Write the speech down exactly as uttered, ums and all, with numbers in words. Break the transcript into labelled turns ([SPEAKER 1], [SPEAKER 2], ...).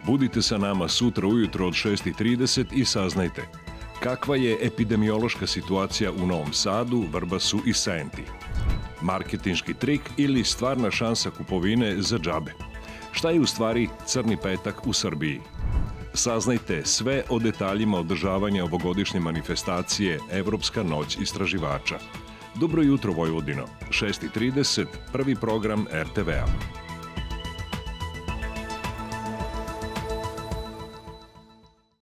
[SPEAKER 1] Budite sa nama sutra ujutro od šest i trideset i saznajte kakva je epidemiološka situacija u Novom Sadu, Vrbasu i Senti. Marketinški trik ili stvarna šansa kupovine za džabe. Šta je u stvari crni petak u Srbiji? Saznajte sve o detaljima održavanja ovogodišnje manifestacije Evropska noć istraživača. Dobro jutro Vojvodino, šest i trideset, prvi program er te vea.